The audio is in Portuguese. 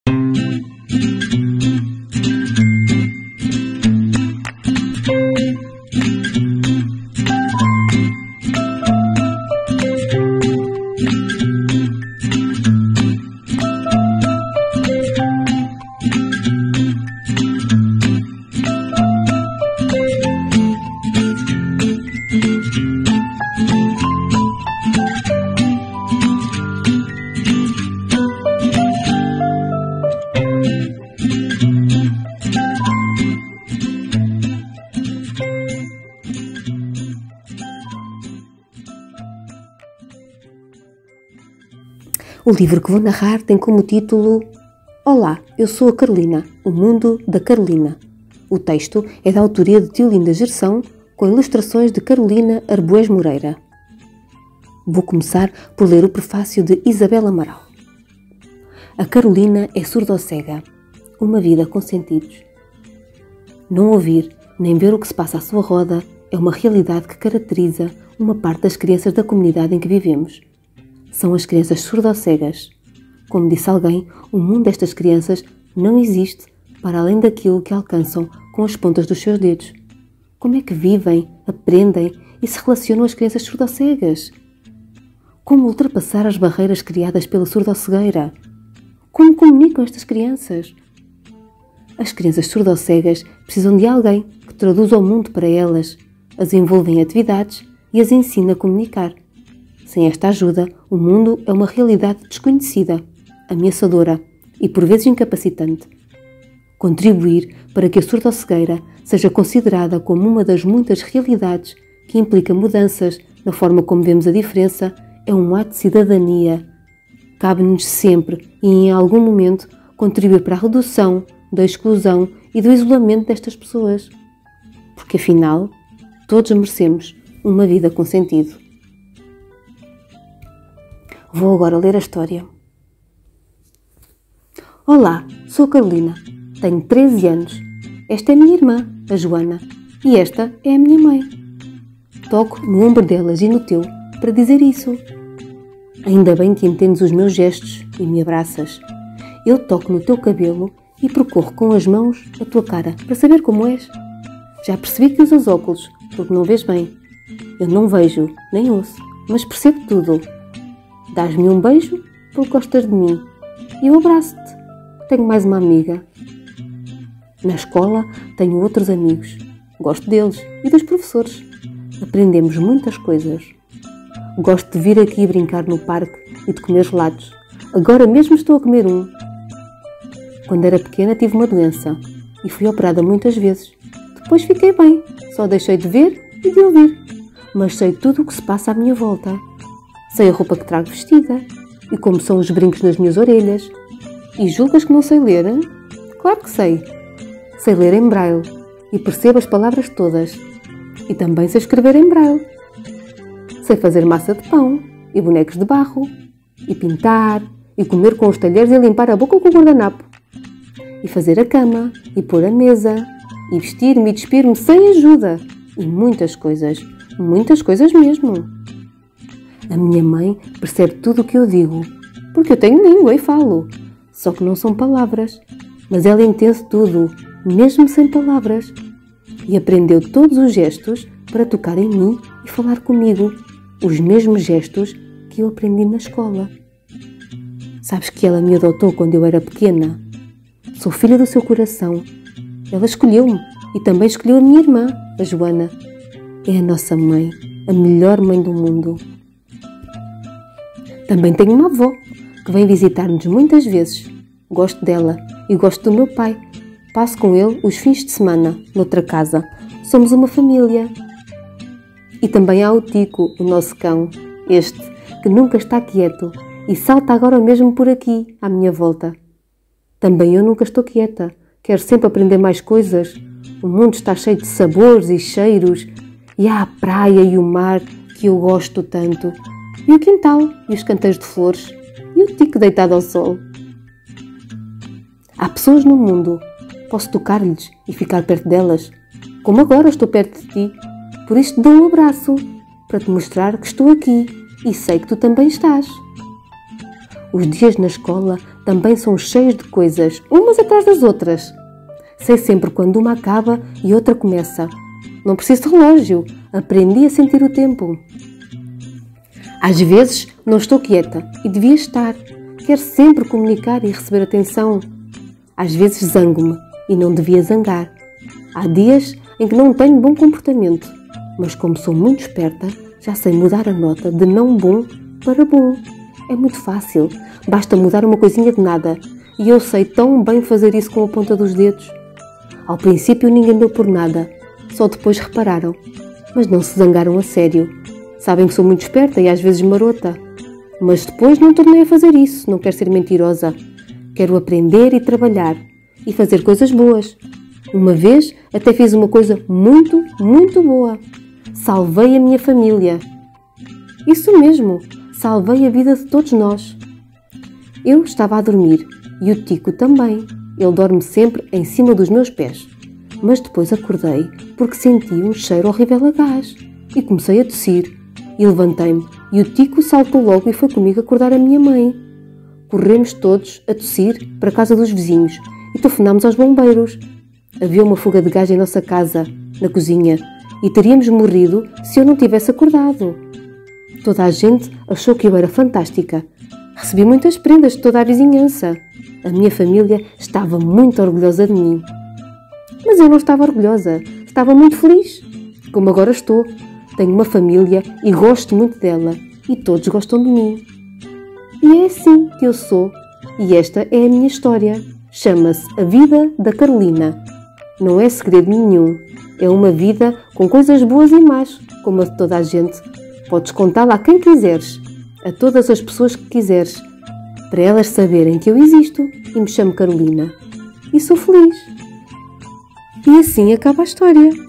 O livro que vou narrar tem como título Olá, eu sou a Carolina, o mundo da Carolina. O texto é da autoria de Tiolinda Gerson, com ilustrações de Carolina Arbues Moreira. Vou começar por ler o prefácio de Isabel Amaral. A Carolina é surdo-cega, uma vida com sentidos. Não ouvir nem ver o que se passa à sua roda é uma realidade que caracteriza uma parte das crianças da comunidade em que vivemos. São as crianças surdo-cegas. Como disse alguém, o mundo destas crianças não existe para além daquilo que alcançam com as pontas dos seus dedos. Como é que vivem, aprendem e se relacionam as crianças surdo-cegas? Como ultrapassar as barreiras criadas pela surdo-cegueira? Como comunicam estas crianças? As crianças surdo-cegas precisam de alguém que traduza o mundo para elas, as envolva em atividades e as ensina a comunicar. Sem esta ajuda, o mundo é uma realidade desconhecida, ameaçadora e por vezes incapacitante. Contribuir para que a surdo-cegueira seja considerada como uma das muitas realidades que implica mudanças na forma como vemos a diferença é um ato de cidadania. Cabe-nos sempre e em algum momento contribuir para a redução da exclusão e do isolamento destas pessoas. Porque afinal, todos merecemos uma vida com sentido. Vou agora ler a história. Olá, sou a Carolina. Tenho 13 anos. Esta é a minha irmã, a Joana, e esta é a minha mãe. Toco no ombro delas e no teu para dizer isso. Ainda bem que entendes os meus gestos e me abraças. Eu toco no teu cabelo e percorro com as mãos a tua cara para saber como és. Já percebi que usas óculos, porque não vês bem. Eu não vejo, nem ouço, mas percebo tudo. Dás-me um beijo porque gostas de mim e eu abraço-te. Tenho mais uma amiga. Na escola tenho outros amigos. Gosto deles e dos professores. Aprendemos muitas coisas. Gosto de vir aqui brincar no parque e de comer gelados. Agora mesmo estou a comer um. Quando era pequena tive uma doença e fui operada muitas vezes. Depois fiquei bem. Só deixei de ver e de ouvir. Mas sei tudo o que se passa à minha volta. Sei a roupa que trago vestida e como são os brincos nas minhas orelhas. E julgas que não sei ler? Hein? Claro que sei. Sei ler em braille e percebo as palavras todas. E também sei escrever em braille. Sei fazer massa de pão e bonecos de barro. E pintar e comer com os talheres e limpar a boca com o guardanapo. E fazer a cama e pôr a mesa. E vestir-me e despir-me sem ajuda. E muitas coisas mesmo. A minha mãe percebe tudo o que eu digo, porque eu tenho língua e falo. Só que não são palavras. Mas ela entende tudo, mesmo sem palavras. E aprendeu todos os gestos para tocar em mim e falar comigo. Os mesmos gestos que eu aprendi na escola. Sabes que ela me adotou quando eu era pequena? Sou filha do seu coração. Ela escolheu-me e também escolheu a minha irmã, a Joana. É a nossa mãe, a melhor mãe do mundo. Também tenho uma avó, que vem visitar-nos muitas vezes. Gosto dela e gosto do meu pai. Passo com ele os fins de semana, noutra casa. Somos uma família. E também há o Tico, o nosso cão, este, que nunca está quieto e salta agora mesmo por aqui, à minha volta. Também eu nunca estou quieta. Quero sempre aprender mais coisas. O mundo está cheio de sabores e cheiros. E há a praia e o mar, que eu gosto tanto. E o quintal, e os canteiros de flores, e o Tico deitado ao sol. Há pessoas no mundo. Posso tocar-lhes e ficar perto delas. Como agora estou perto de ti. Por isso te dou um abraço, para te mostrar que estou aqui e sei que tu também estás. Os dias na escola também são cheios de coisas, umas atrás das outras. Sei sempre quando uma acaba e outra começa. Não preciso de relógio, aprendi a sentir o tempo. Às vezes não estou quieta e devia estar. Quero sempre comunicar e receber atenção. Às vezes zango-me e não devia zangar. Há dias em que não tenho bom comportamento, mas como sou muito esperta, já sei mudar a nota de não bom para bom. É muito fácil, basta mudar uma coisinha de nada e eu sei tão bem fazer isso com a ponta dos dedos. Ao princípio ninguém deu por nada, só depois repararam, mas não se zangaram a sério. Sabem que sou muito esperta e às vezes marota, mas depois não tornei a fazer isso, não quero ser mentirosa. Quero aprender e trabalhar e fazer coisas boas. Uma vez até fiz uma coisa muito, muito boa. Salvei a minha família. Isso mesmo, salvei a vida de todos nós. Eu estava a dormir e o Tico também. Ele dorme sempre em cima dos meus pés. Mas depois acordei porque senti um cheiro horrível a gás e comecei a tossir. E levantei-me e o Tico saltou logo e foi comigo acordar a minha mãe. Corremos todos a tossir para a casa dos vizinhos e telefonámos aos bombeiros. Havia uma fuga de gás em nossa casa, na cozinha, e teríamos morrido se eu não tivesse acordado. Toda a gente achou que eu era fantástica. Recebi muitas prendas de toda a vizinhança. A minha família estava muito orgulhosa de mim. Mas eu não estava orgulhosa, estava muito feliz. Como agora estou. Tenho uma família e gosto muito dela, e todos gostam de mim. E é assim que eu sou, e esta é a minha história. Chama-se A Vida da Carolina. Não é segredo nenhum. É uma vida com coisas boas e más, como a de toda a gente. Podes contá-la a quem quiseres, a todas as pessoas que quiseres, para elas saberem que eu existo e me chamo Carolina. E sou feliz. E assim acaba a história.